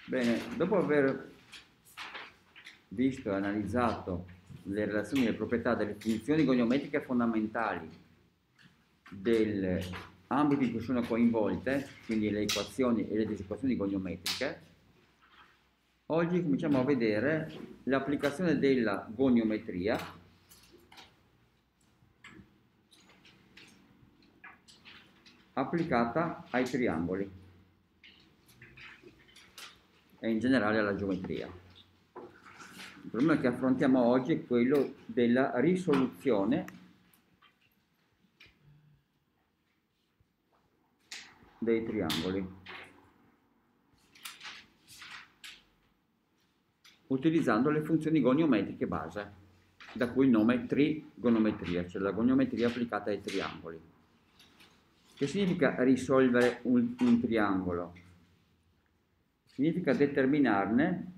Bene, dopo aver visto e analizzato le relazioni e le proprietà delle funzioni goniometriche fondamentali degli ambiti in cui sono coinvolte, quindi le equazioni e le disequazioni goniometriche, oggi cominciamo a vedere l'applicazione della goniometria applicata ai triangoli e in generale alla geometria. Il problema che affrontiamo oggi è quello della risoluzione dei triangoli utilizzando le funzioni goniometriche base, da cui il nome trigonometria, cioè la goniometria applicata ai triangoli. Che significa risolvere un triangolo? Significa determinarne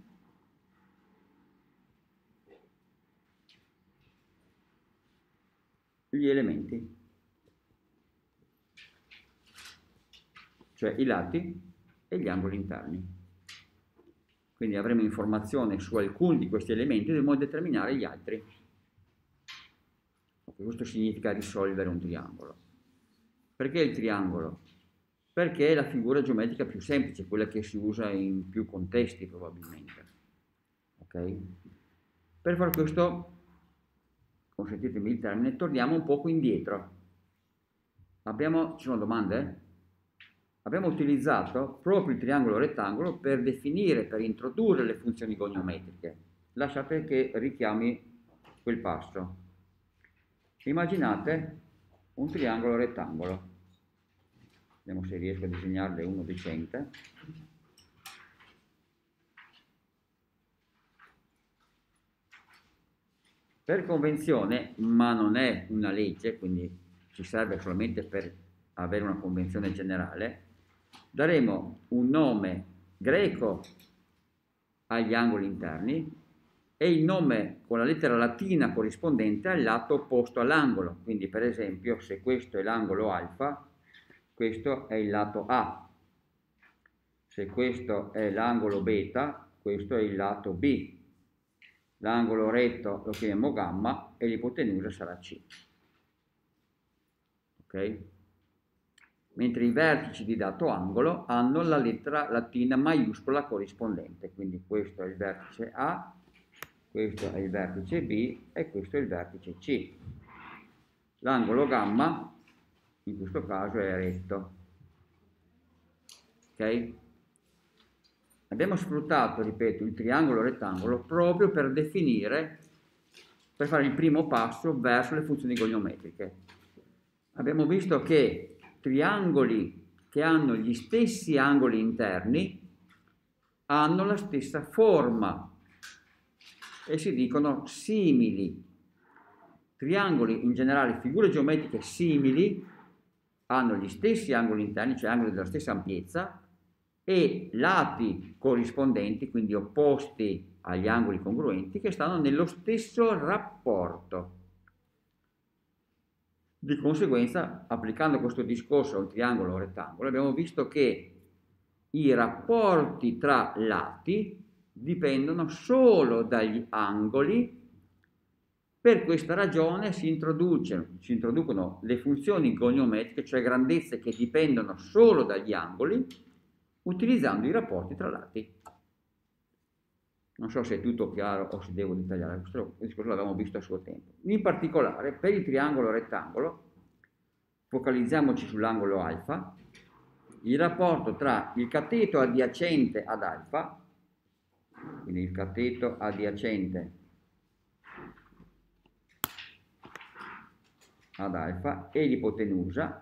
gli elementi, cioè i lati e gli angoli interni. Quindi avremo informazione su alcuni di questi elementi e dovremo determinare gli altri. Questo significa risolvere un triangolo. Perché il triangolo? Perché è la figura geometrica più semplice, quella che si usa in più contesti probabilmente. Ok? Per far questo, consentitemi il termine, torniamo un poco indietro. Ci sono domande? Abbiamo utilizzato proprio il triangolo rettangolo per definire, per introdurre le funzioni goniometriche. Lasciate che richiami quel passo. Immaginate un triangolo rettangolo. Vediamo se riesco a disegnarne uno decente. Per convenzione, ma non è una legge, quindi ci serve solamente per avere una convenzione generale, daremo un nome greco agli angoli interni e il nome con la lettera latina corrispondente al lato opposto all'angolo. Quindi per esempio se questo è l'angolo alfa, questo è il lato A. Se questo è l'angolo beta, questo è il lato B. L'angolo retto lo chiamiamo gamma e l'ipotenusa sarà C. Ok? Mentre i vertici di dato angolo hanno la lettera latina maiuscola corrispondente, quindi questo è il vertice A, questo è il vertice B e questo è il vertice C. L'angolo gamma in questo caso è retto. Ok? Abbiamo sfruttato, ripeto, il triangolo rettangolo proprio per definire, per fare il primo passo verso le funzioni goniometriche. Abbiamo visto che triangoli che hanno gli stessi angoli interni hanno la stessa forma e si dicono simili. Triangoli in generale, figure geometriche simili, hanno gli stessi angoli interni, cioè angoli della stessa ampiezza, e lati corrispondenti, quindi opposti agli angoli congruenti, che stanno nello stesso rapporto. Di conseguenza, applicando questo discorso a un triangolo o rettangolo, abbiamo visto che i rapporti tra lati dipendono solo dagli angoli. Per questa ragione si introducono le funzioni goniometriche, cioè grandezze che dipendono solo dagli angoli, utilizzando i rapporti tra lati. Non so se è tutto chiaro o se devo dettagliare, questo discorso l'abbiamo visto a suo tempo. In particolare, per il triangolo rettangolo, focalizziamoci sull'angolo alfa, il rapporto tra il cateto adiacente ad alfa, quindi il cateto adiacente ad alfa e l'ipotenusa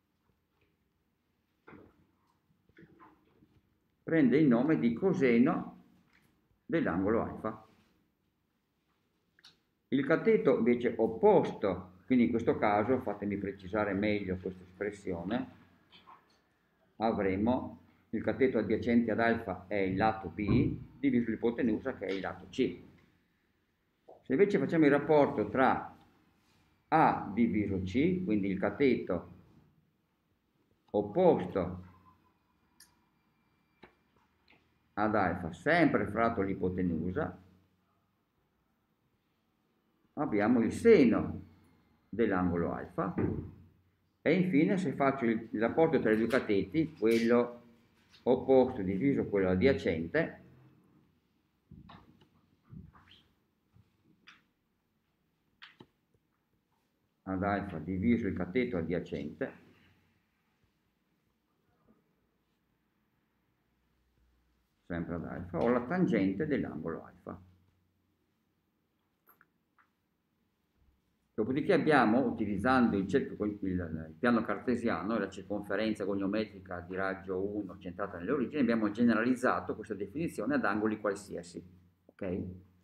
prende il nome di coseno dell'angolo alfa. Il cateto invece opposto, quindi in questo caso fatemi precisare meglio questa espressione, avremo il cateto adiacente ad alfa è il lato B diviso l'ipotenusa che è il lato C. Se invece facciamo il rapporto tra A diviso C, quindi il cateto opposto ad alfa sempre fratto l'ipotenusa, abbiamo il seno dell'angolo alfa, e infine se faccio il rapporto tra i due cateti, quello opposto diviso quello adiacente, ad alfa diviso il cateto adiacente, sempre ad alfa, ho la tangente dell'angolo alfa. Dopodiché abbiamo, utilizzando il piano cartesiano e la circonferenza goniometrica di raggio 1 centrata nelle origini, abbiamo generalizzato questa definizione ad angoli qualsiasi. Ok?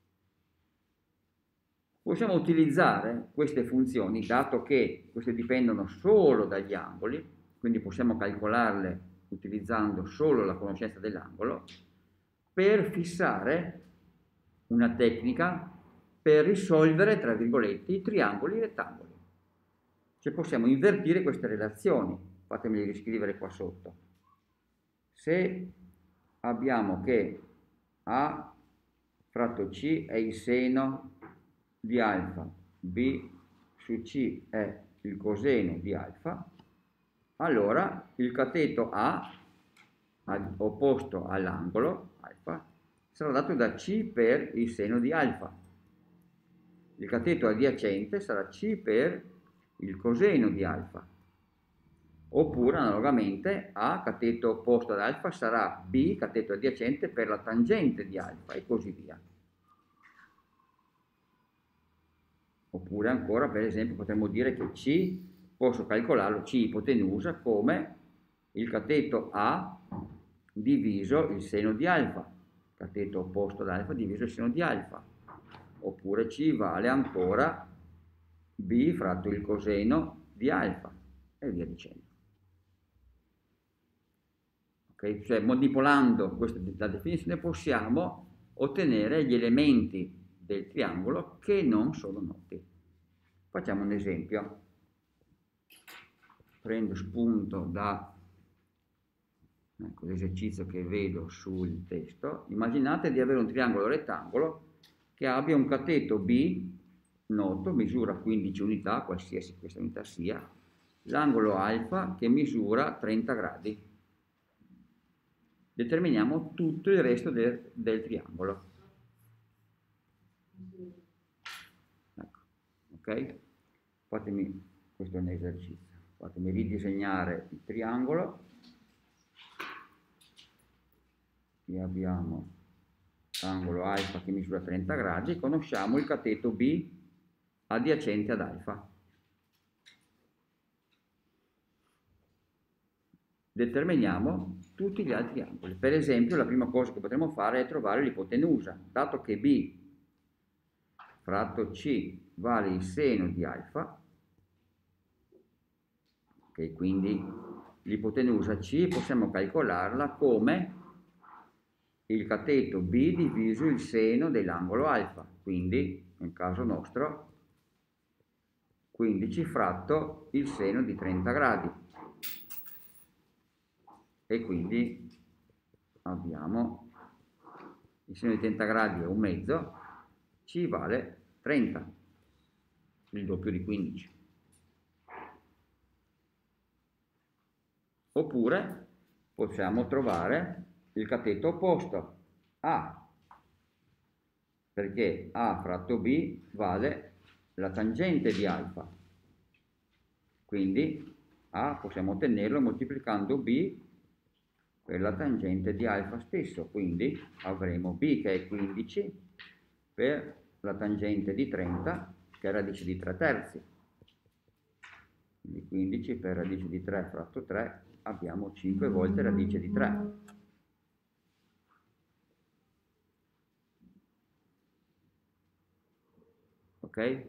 Possiamo utilizzare queste funzioni, dato che queste dipendono solo dagli angoli, quindi possiamo calcolarle utilizzando solo la conoscenza dell'angolo, per fissare una tecnica per risolvere, tra virgolette, i triangoli rettangoli. Cioè possiamo invertire queste relazioni. Fatemeli riscrivere qua sotto. Se abbiamo che A fratto C è il seno di alfa, B su C è il coseno di alfa, allora il cateto A opposto all'angolo alfa sarà dato da C per il seno di alfa. Il cateto adiacente sarà C per il coseno di alfa. Oppure analogamente A cateto opposto ad alfa sarà B cateto adiacente per la tangente di alfa e così via. Oppure ancora, per esempio, potremmo dire che C posso calcolarlo, C ipotenusa, come il cateto A diviso il seno di alfa, cateto opposto ad alfa diviso il seno di alfa. Oppure C vale ancora B fratto il coseno di alfa e via dicendo. Okay? Cioè manipolando la definizione possiamo ottenere gli elementi del triangolo che non sono noti. Facciamo un esempio. Prendo spunto da l'esercizio che vedo sul testo. Immaginate di avere un triangolo rettangolo che abbia un cateto B noto, misura 15 unità, qualsiasi questa unità sia, l'angolo alfa che misura 30 gradi. Determiniamo tutto il resto del triangolo. Ecco, ok? Fatemi, questo è un esercizio, fatemi ridisegnare il triangolo. Qui abbiamo l'angolo alfa che misura 30 gradi, conosciamo il cateto B adiacente ad alfa. Determiniamo tutti gli altri angoli. Per esempio, la prima cosa che potremmo fare è trovare l'ipotenusa. Dato che B fratto C vale il seno di alfa, ok, quindi l'ipotenusa C possiamo calcolarla come il cateto B diviso il seno dell'angolo alfa, quindi nel caso nostro 15 fratto il seno di 30 gradi, e quindi abbiamo il seno di 30 gradi è un mezzo, C vale 30, il doppio di 15. Oppure possiamo trovare il cateto opposto, A, perché A fratto B vale la tangente di alfa, quindi A possiamo ottenerlo moltiplicando B per la tangente di alfa stesso, quindi avremo B che è 15 per la tangente di 30 che è radice di 3 terzi, quindi 15 per radice di 3 fratto 3 abbiamo 5 volte radice di 3. Ok?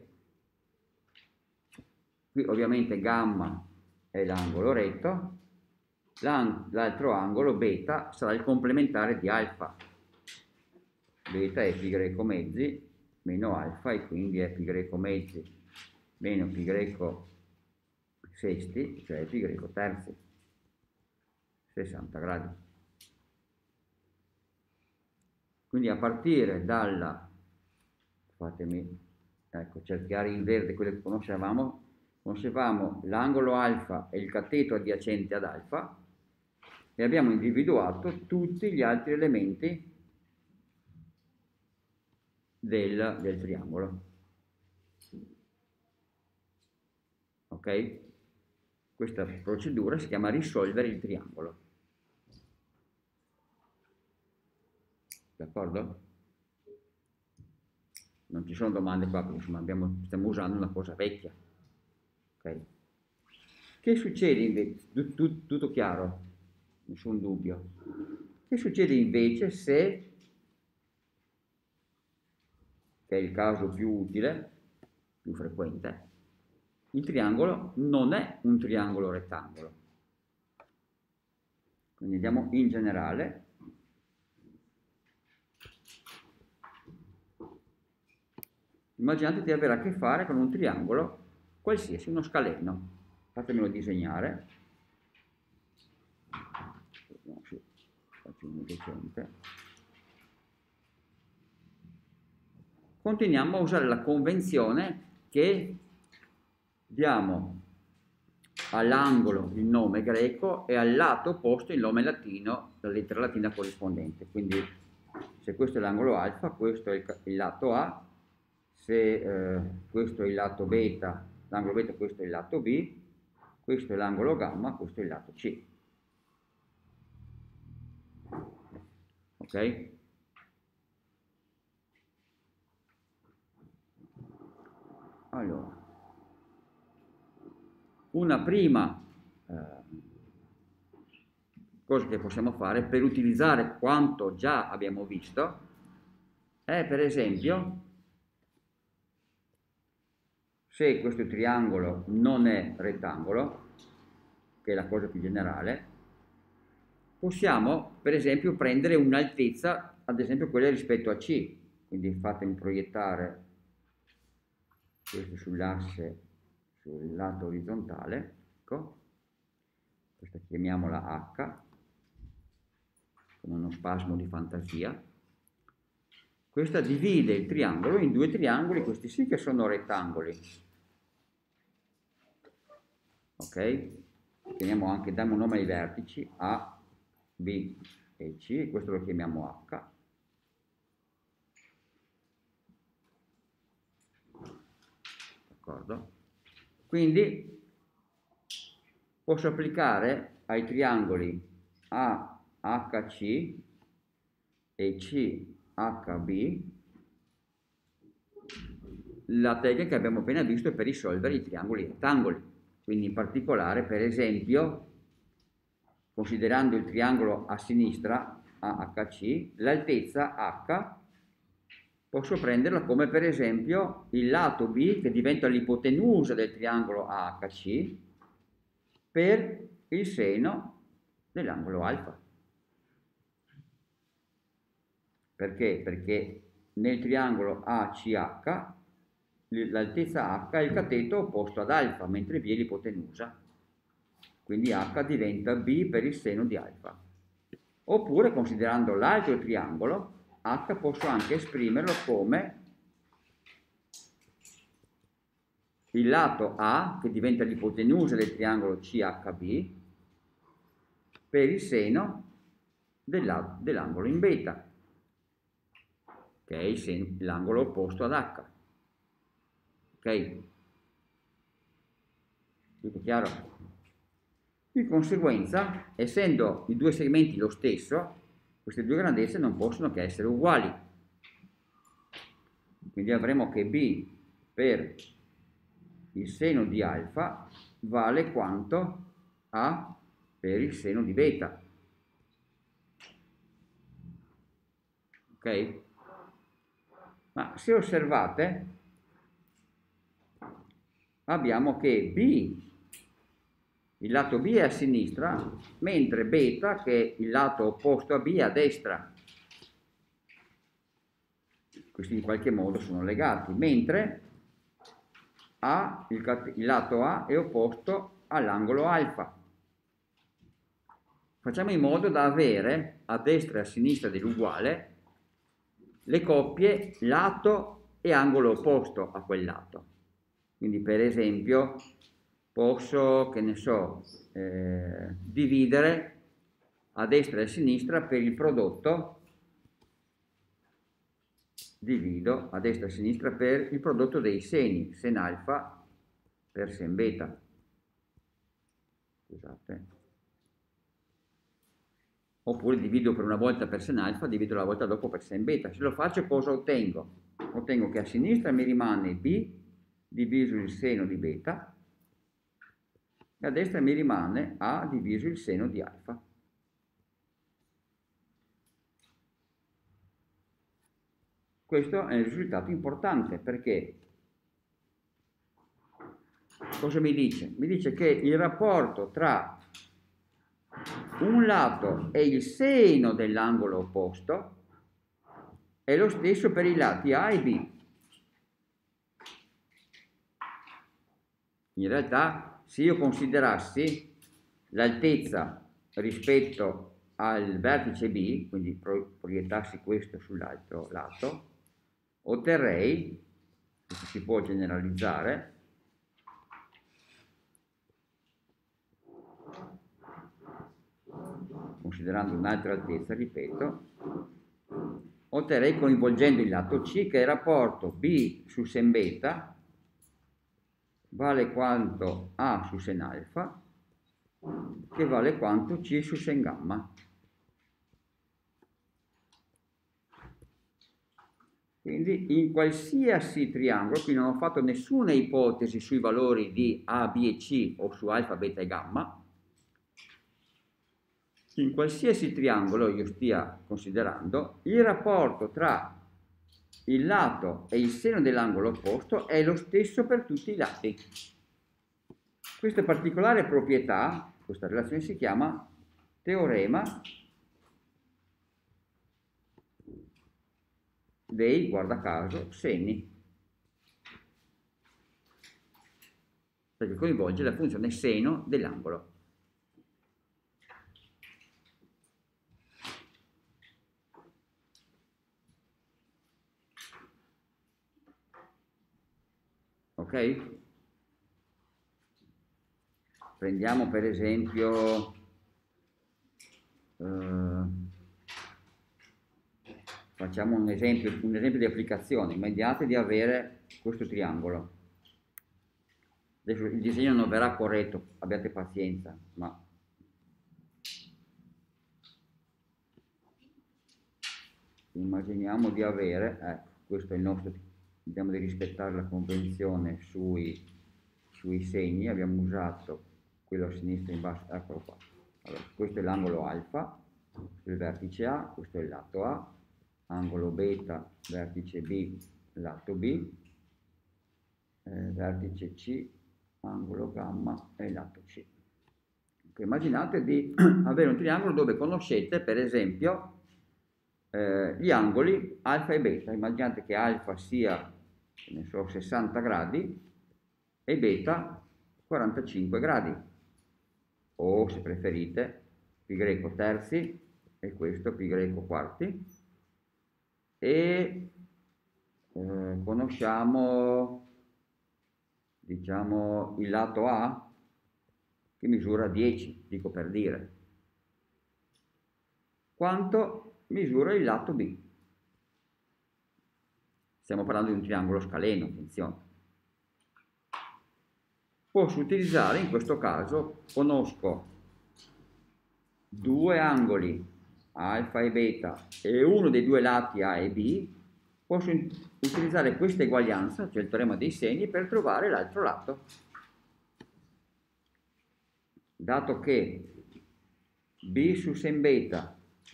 Qui ovviamente gamma è l'angolo retto, l'altro angolo beta sarà il complementare di alfa. Beta è pi greco mezzi meno alfa e quindi è pi greco mezzi meno pi greco sesti, cioè pi greco terzi, 60 gradi. Quindi a partire dalla, fatemi, ecco, cerchiare in verde quello che conoscevamo l'angolo alfa e il cateto adiacente ad alfa e abbiamo individuato tutti gli altri elementi del triangolo. Ok? Questa procedura si chiama risolvere il triangolo. D'accordo? Non ci sono domande qua, perché insomma stiamo usando una cosa vecchia. Ok? Che succede invece? Tutto chiaro? Nessun dubbio. Che succede invece se, che è il caso più utile, più frequente, il triangolo non è un triangolo rettangolo? Quindi andiamo in generale. Immaginate di avere a che fare con un triangolo qualsiasi, uno scaleno. Fatemelo disegnare. No, sì, faccio uno decente. Continuiamo a usare la convenzione che diamo all'angolo il nome greco e al lato opposto il nome latino, la lettera latina corrispondente. Quindi se questo è l'angolo alfa, questo è il lato A, se questo è il lato beta, l'angolo beta, questo è il lato B, questo è l'angolo gamma, questo è il lato C. Ok? Allora, una prima cosa che possiamo fare per utilizzare quanto già abbiamo visto è, per esempio, se questo triangolo non è rettangolo, che è la cosa più generale, possiamo, per esempio, prendere un'altezza, ad esempio quella rispetto a C. Quindi fatemi proiettare questo sull'asse, sul lato orizzontale, ecco, questa chiamiamola H, con uno spasmo di fantasia. Questa divide il triangolo in due triangoli, questi sì che sono rettangoli. Ok? Chiamiamo anche, diamo un nome ai vertici A, B e C, questo lo chiamiamo H. D'accordo? Quindi posso applicare ai triangoli AHC e CHB la tecnica che abbiamo appena visto per risolvere i triangoli rettangoli. Quindi in particolare, per esempio, considerando il triangolo a sinistra AHC, l'altezza H posso prenderla come per esempio il lato B che diventa l'ipotenusa del triangolo AHC per il seno dell'angolo alfa. Perché? Perché nel triangolo ACH l'altezza H è il cateto opposto ad alfa, mentre B è l'ipotenusa. Quindi H diventa B per il seno di alfa. Oppure, considerando l'altro triangolo, H posso anche esprimerlo come il lato A, che diventa l'ipotenusa del triangolo CHB, per il seno dell'angolo in beta, che è l'angolo opposto ad H. Ok? Tutto chiaro? Di conseguenza, essendo i due segmenti lo stesso, queste due grandezze non possono che essere uguali. Quindi avremo che B per il seno di alfa vale quanto A per il seno di beta. Ok? Ma se osservate, abbiamo che B, il lato B è a sinistra, mentre beta, che è il lato opposto a B, è a destra. Questi in qualche modo sono legati, mentre il lato A è opposto all'angolo alfa. Facciamo in modo da avere a destra e a sinistra dell'uguale le coppie lato e angolo opposto a quel lato. Quindi per esempio posso, che ne so, dividere a destra e a sinistra per il prodotto, divido a destra e a sinistra per il prodotto dei seni, sen alfa per sen beta. Scusate. Oppure divido per una volta per sen alfa, divido la volta dopo per sen beta. Se lo faccio cosa ottengo? Ottengo che a sinistra mi rimane b diviso il seno di beta e a destra mi rimane a diviso il seno di alfa. Questo è un risultato importante perché cosa mi dice? Mi dice che il rapporto tra un lato e il seno dell'angolo opposto è lo stesso per i lati A e B. In realtà, se io considerassi l'altezza rispetto al vertice B, quindi proiettassi questo sull'altro lato, otterrei, questo si può generalizzare, considerando un'altra altezza, ripeto, otterrei coinvolgendo il lato C che il rapporto B su sen beta vale quanto A su sen alfa, che vale quanto C su sen gamma. Quindi in qualsiasi triangolo, qui non ho fatto nessuna ipotesi sui valori di A, B e C o su alfa, beta e gamma, in qualsiasi triangolo io stia considerando, il rapporto tra il lato e il seno dell'angolo opposto è lo stesso per tutti i lati. Questa particolare proprietà, questa relazione si chiama teorema dei, guarda caso, seni, perché coinvolge la funzione seno dell'angolo. Ok? Prendiamo per esempio facciamo un esempio di applicazione. Immaginate di avere questo triangolo. Adesso il disegno non verrà corretto, abbiate pazienza, ma immaginiamo di avere, ecco, questo è il nostro, vediamo di rispettare la convenzione sui segni, abbiamo usato quello a sinistra in basso, eccolo qua. Allora, questo è l'angolo alfa, questo è il vertice A, questo è il lato A, angolo beta, vertice B, lato B, vertice C, angolo gamma e lato C. Immaginate di avere un triangolo dove conoscete per esempio gli angoli alfa e beta. Immaginate che alfa sia, ne so, 60 gradi e beta 45 gradi, o se preferite pi greco terzi e questo pi greco quarti, e conosciamo, diciamo, il lato A che misura 10, dico per dire. Quanto misura il lato B? Stiamo parlando di un triangolo scaleno, attenzione. Posso utilizzare, in questo caso, conosco due angoli alfa e beta e uno dei due lati A e B, posso utilizzare questa eguaglianza, cioè il teorema dei segni, per trovare l'altro lato. Dato che B su sen beta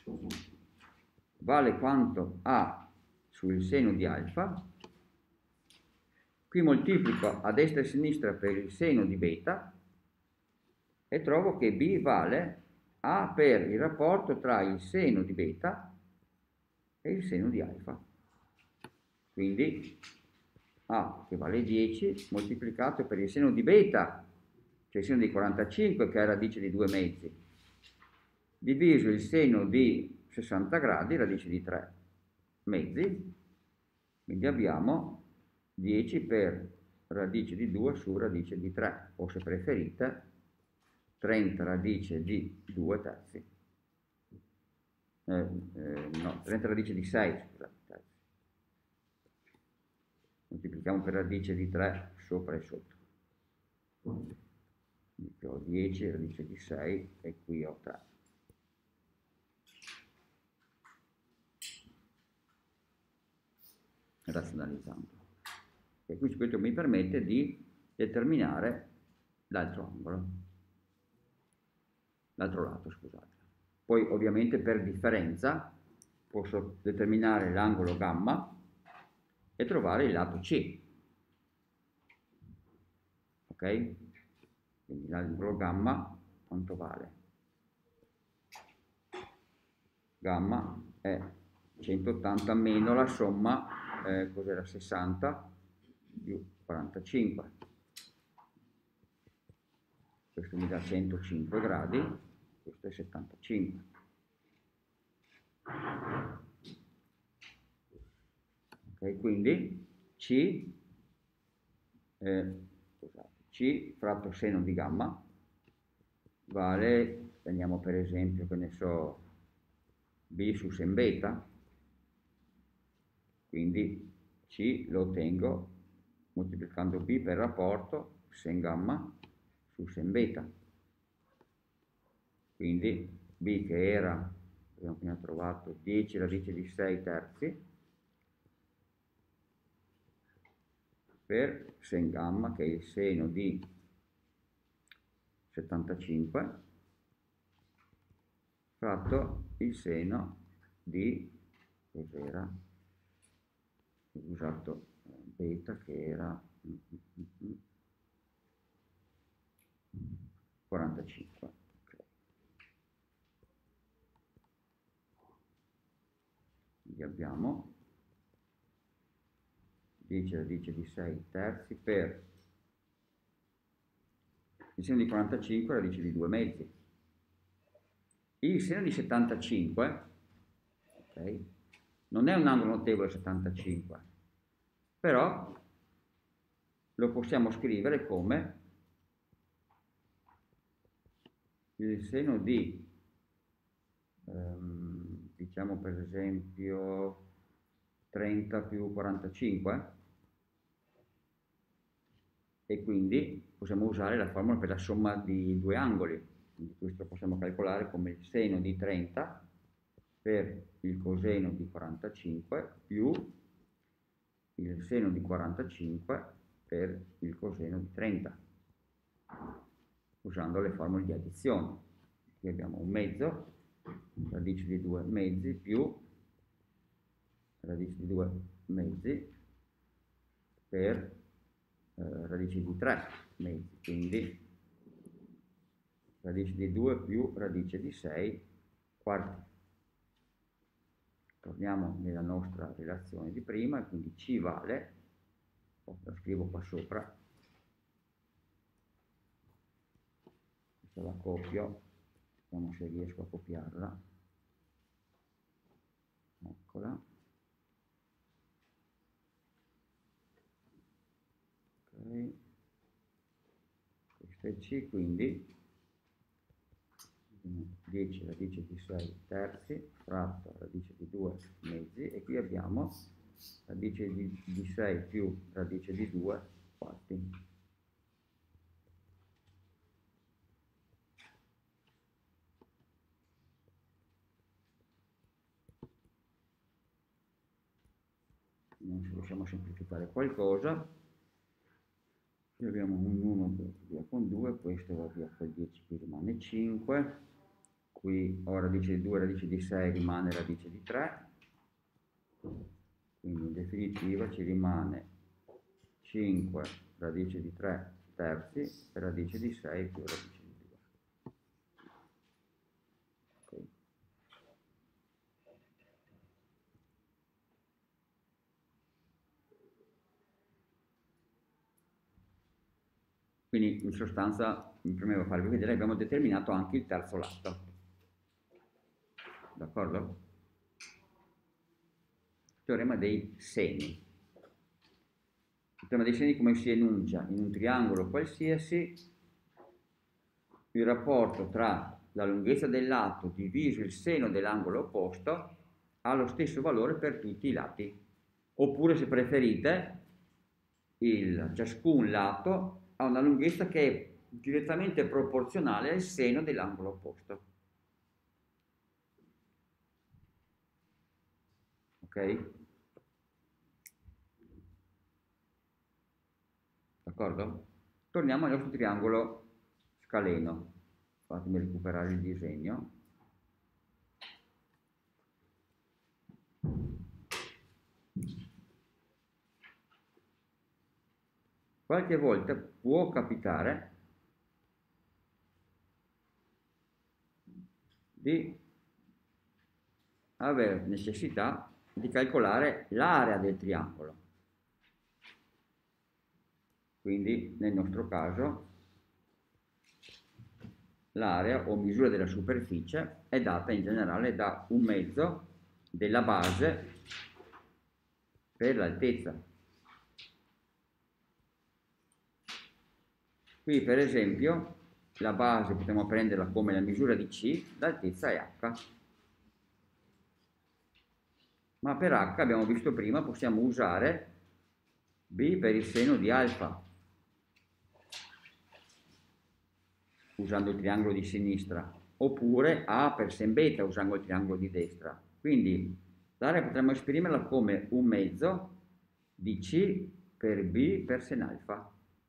vale quanto A sul seno di alfa, qui moltiplico a destra e a sinistra per il seno di beta e trovo che B vale A per il rapporto tra il seno di beta e il seno di alfa. Quindi A che vale 10 moltiplicato per il seno di beta, cioè il seno di 45 che è radice di 2 mezzi, diviso il seno di 60 gradi, radice di 3. mezzi, quindi abbiamo 10 per radice di 2 su radice di 3, o se preferite 30 radice di 2 terzi. No, 30 radice di 6, scusate, terzi. Moltiplichiamo per radice di 3 sopra e sotto. Quindi qui ho 10 radice di 6 e qui ho 3. Razionalizzando. E quindi questo mi permette di determinare l'altro angolo, l'altro lato, scusate. Poi ovviamente per differenza posso determinare l'angolo gamma e trovare il lato C. Ok? Quindi l'angolo gamma quanto vale? Gamma è 180 meno la somma, cos'era, 60 più 45. Questo mi dà 105 gradi, questo è 75. Ok, quindi C, C fratto seno di gamma vale, prendiamo per esempio, che ne so, B su sen beta, quindi C lo ottengo moltiplicando B per rapporto sen gamma su sen beta. Quindi B che era, abbiamo appena trovato, 10 radice di 6 terzi per sen gamma, che è il seno di 75, fratto il seno di, cos'era? Ho usato beta che era 45. Okay. Quindi abbiamo 10 radice di 6 terzi per il seno di 45 radice di 2 mezzi. Il seno di 75, okay, non è un angolo notevole 75, però lo possiamo scrivere come il seno di, diciamo per esempio, 30 più 45, e quindi possiamo usare la formula per la somma di due angoli. Quindi questo possiamo calcolare come il seno di 30 per il coseno di 45 più il seno di 45 per il coseno di 30, usando le formule di addizione. Qui abbiamo un mezzo, radice di 2 mezzi più radice di 2 mezzi per radice di 3 mezzi, quindi radice di 2 più radice di 6 quarti. Torniamo nella nostra relazione di prima, e quindi C vale, lo scrivo qua sopra, questa la copio, vediamo se riesco a copiarla, eccola, ok, questo è C, quindi 10 radice di 6 terzi fratto radice di 2 mezzi, e qui abbiamo radice di 6 più radice di 2 quarti. Non se riusciamo a semplificare qualcosa, qui abbiamo un 1 che va via con 2, questo va via con 10, qui rimane 5, qui ho radice di 2, radice di 6, rimane radice di 3, quindi in definitiva ci rimane 5 radice di 3 terzi e radice di 6 più radice di 2. Okay. Quindi in sostanza mi premeva farvi vedere, abbiamo determinato anche il terzo lato. D'accordo? teorema dei seni. Il teorema dei seni come si enuncia? In un triangolo qualsiasi, il rapporto tra la lunghezza del lato diviso il seno dell'angolo opposto ha lo stesso valore per tutti i lati. Oppure, se preferite, ciascun lato ha una lunghezza che è direttamente proporzionale al seno dell'angolo opposto. Ok? D'accordo? Torniamo al nostro triangolo scaleno. Fatemi recuperare il disegno. Qualche volta può capitare di avere necessità di calcolare l'area del triangolo. Quindi nel nostro caso l'area o misura della superficie è data in generale da 1/2 della base per l'altezza. Qui per esempio la base potremmo prenderla come la misura di C, l'altezza è H. Ma per H abbiamo visto prima possiamo usare B per il seno di alfa, usando il triangolo di sinistra, oppure A per sen beta usando il triangolo di destra. Quindi l'area potremmo esprimerla come 1/2 di C per B per sen alfa.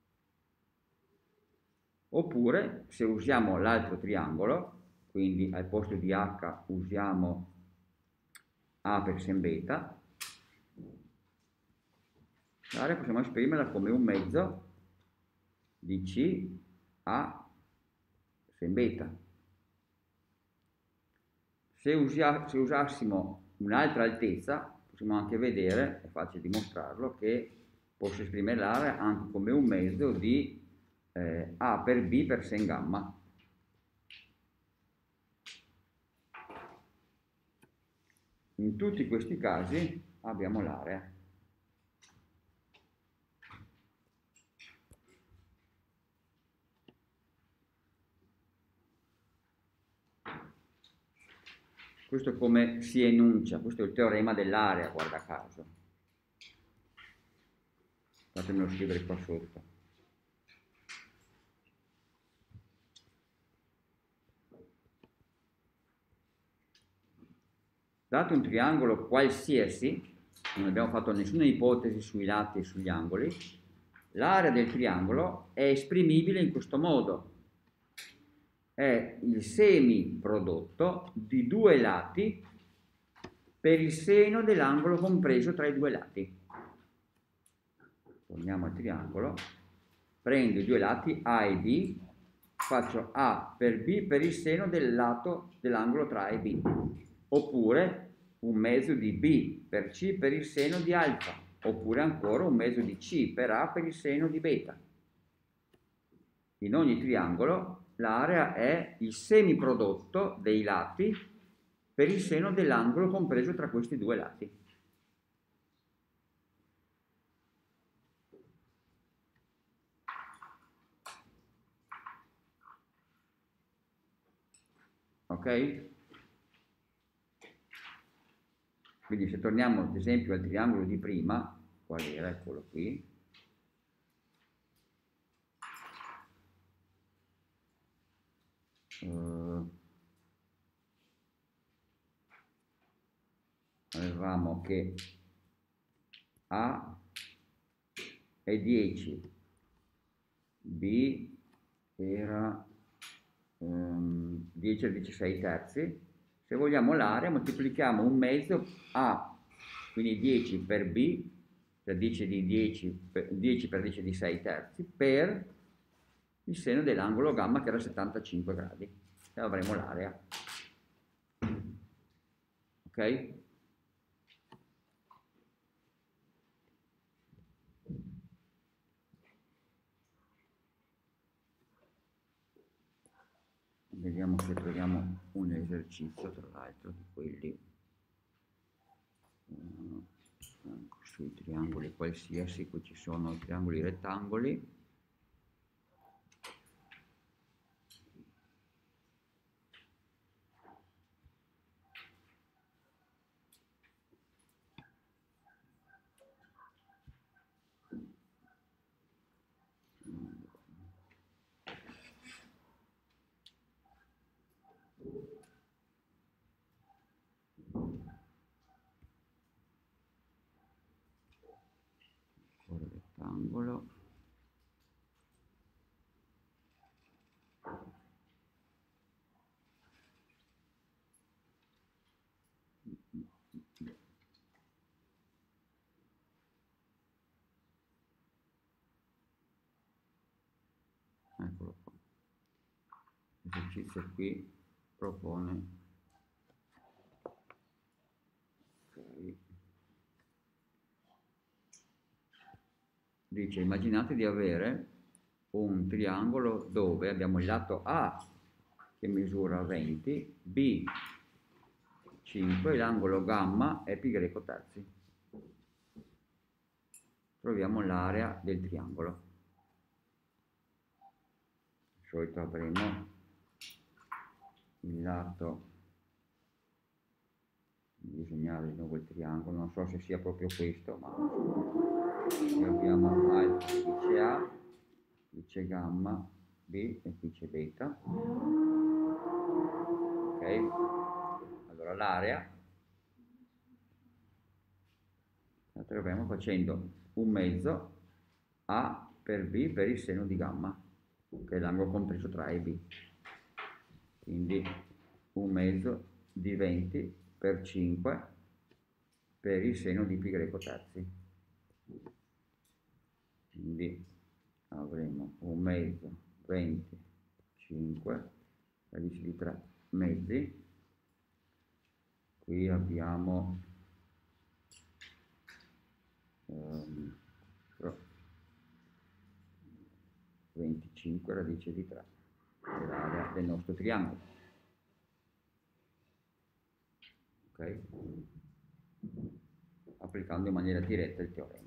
Oppure, se usiamo l'altro triangolo, quindi al posto di H usiamo A per sen beta, l'area possiamo esprimerla come 1/2 di C a sen beta. Se usassimo un'altra altezza, possiamo anche vedere, è facile dimostrarlo, che posso esprimere l'area anche come 1/2 di A per B per sen gamma. In tutti questi casi abbiamo l'area. Questo è come si enuncia, questo è il teorema dell'area, guarda caso. Fatemelo scrivere qua sotto. Dato un triangolo qualsiasi, non abbiamo fatto nessuna ipotesi sui lati e sugli angoli, l'area del triangolo è esprimibile in questo modo. È il semiprodotto di due lati per il seno dell'angolo compreso tra i due lati. Torniamo al triangolo, prendo i due lati A e B, faccio A per B per il seno del lato dell'angolo tra A e B, oppure 1/2 di B per C per il seno di alfa, oppure ancora 1/2 di C per A per il seno di beta. In ogni triangolo l'area è il semiprodotto dei lati per il seno dell'angolo compreso tra questi due lati. Ok? Quindi se torniamo ad esempio al triangolo di prima, qual era? Eccolo qui. Avevamo che A è 10, B era 10 alla 16 terzi. Se vogliamo l'area moltiplichiamo 1/2 A, quindi 10 per B, cioè 10 di 10 per 10 di 6 terzi, per il seno dell'angolo gamma che era 75 gradi. E avremo l'area. Ok? Vediamo se troviamo un esercizio, tra l'altro, di quelli. sui triangoli qualsiasi, qui ci sono i triangoli rettangoli. Rettangolo. Eccolo qua. L'esercizio qui propone. Okay. Dice, immaginate di avere un triangolo dove abbiamo il lato A che misura 20, B 5 e l'angolo gamma è pi greco terzi. Troviamo l'area del triangolo. Di solito avremo il lato, disegnare di nuovo il triangolo, non so se sia proprio questo, ma qui abbiamo alfa, qui c'è A, qui c'è gamma, B e qui c'è beta. Ok, allora l'area la troviamo facendo un mezzo A per B per il seno di gamma, che è l'angolo compreso tra A e B. Quindi un mezzo di 20 per 5 per il seno di pi greco terzi. Quindi avremo un mezzo 20, 5, radice di 3 mezzi. Qui abbiamo 25 radice di 3, è l'area del nostro triangolo. Ok? Applicando in maniera diretta il teorema.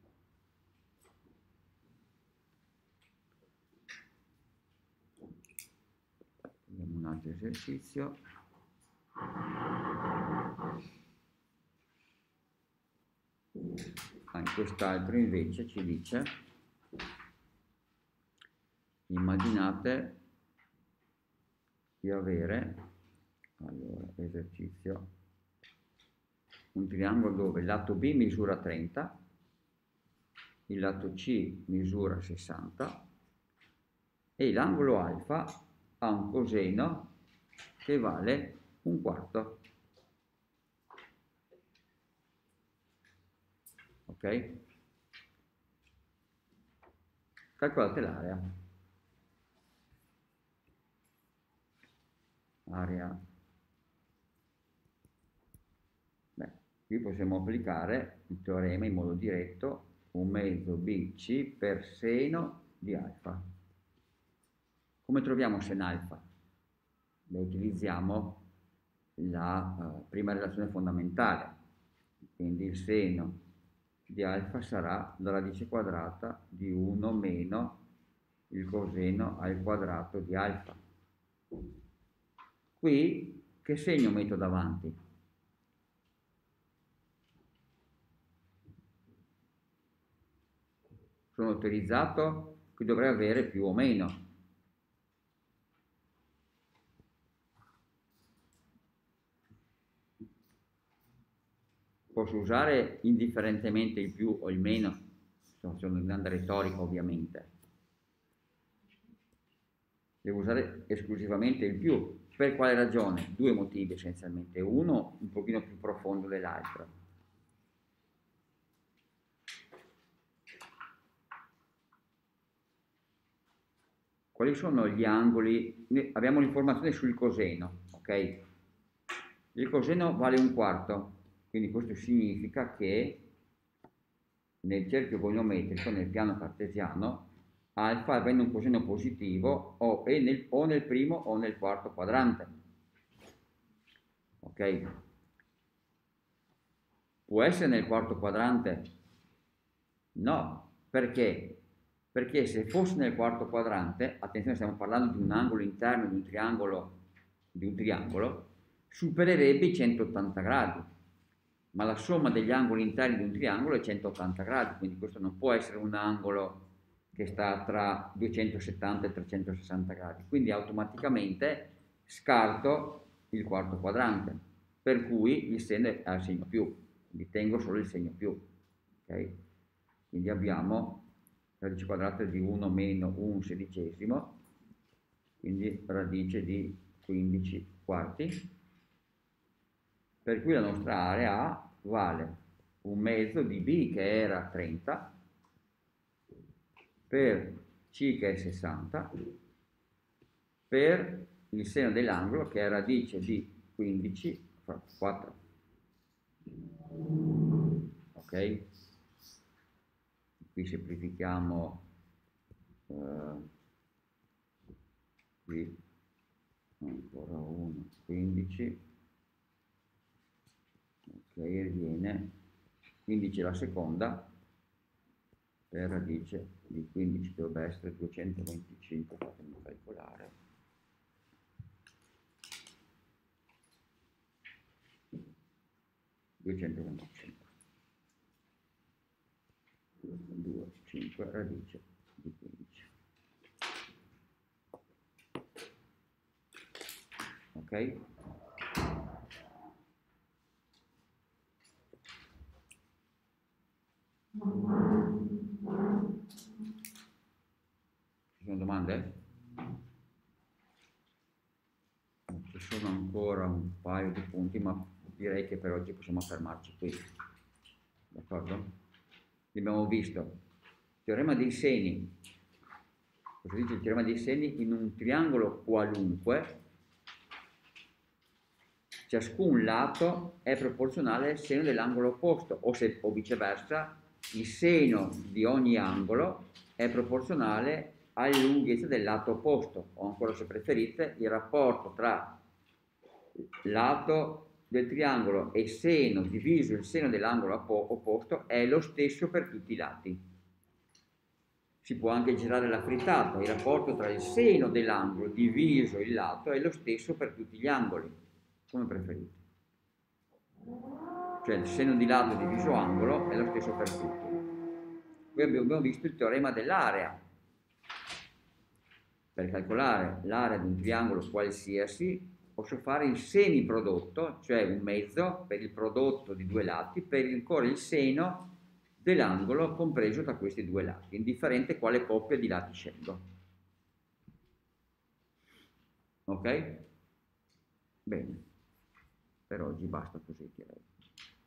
Vediamo un altro esercizio. In quest'altro invece ci dice, immaginate di avere, allora, esercizio, un triangolo dove il lato B misura 30, il lato C misura 60 e l'angolo alfa ha un coseno che vale un quarto. Ok? Calcolate l'area. Area. Beh, qui possiamo applicare il teorema in modo diretto, un mezzo BC per seno di alfa. Come troviamo seno alfa? Beh, utilizziamo la prima relazione fondamentale, quindi il seno di alfa sarà la radice quadrata di 1 meno il coseno al quadrato di alfa. Qui che segno metto davanti? Sono autorizzato, qui dovrei avere più o meno. Posso usare indifferentemente il più o il meno, sono una domanda retorica ovviamente. Devo usare esclusivamente il più. Per quale ragione? Due motivi essenzialmente, uno un pochino più profondo dell'altro. Quali sono gli angoli? Abbiamo l'informazione sul coseno, ok? Il coseno vale un quarto, quindi questo significa che nel cerchio goniometrico, nel piano cartesiano, alfa avendo un coseno positivo o nel primo o nel quarto quadrante. Ok? Può essere nel quarto quadrante? No, perché? Perché se fosse nel quarto quadrante, attenzione, stiamo parlando di un angolo interno di un triangolo, supererebbe i 180 gradi, ma la somma degli angoli interni di un triangolo è 180 gradi, quindi questo non può essere un angolo che sta tra 270 e 360 gradi, quindi automaticamente scarto il quarto quadrante, per cui il seno è al segno più, quindi tengo solo il segno più, ok? Quindi abbiamo radice quadrata di 1 meno 1 sedicesimo, quindi radice di 15 quarti, per cui la nostra area A vale un mezzo di B che era 30 per C che è 60 per il seno dell'angolo che è radice di 15 fratto 4. Ok? Qui semplifichiamo qui ancora 1, 15, ok, viene 15 la seconda per radice di 15 dovrebbe essere 225, fatemi calcolare. 225 2, 5 radice di 15. Ok? Ci sono domande? Ci sono ancora un paio di punti, ma direi che per oggi possiamo fermarci qui. D'accordo? Abbiamo visto teorema dei seni. Cosa dice il teorema dei seni? In un triangolo qualunque, ciascun lato è proporzionale al seno dell'angolo opposto, o viceversa, il seno di ogni angolo è proporzionale alla lunghezza del lato opposto, o ancora se preferite, il rapporto tra lato del triangolo e seno diviso il seno dell'angolo opposto è lo stesso per tutti i lati. Si può anche girare la frittata, il rapporto tra il seno dell'angolo diviso il lato è lo stesso per tutti gli angoli, come preferite. Cioè il seno di lato diviso angolo è lo stesso per tutti. Qui abbiamo visto il teorema dell'area. Per calcolare l'area di un triangolo qualsiasi posso fare il semiprodotto, cioè un mezzo per il prodotto di due lati, per imporre il seno dell'angolo compreso tra questi due lati, indifferente quale coppia di lati scelgo. Ok? Bene, per oggi basta così direi.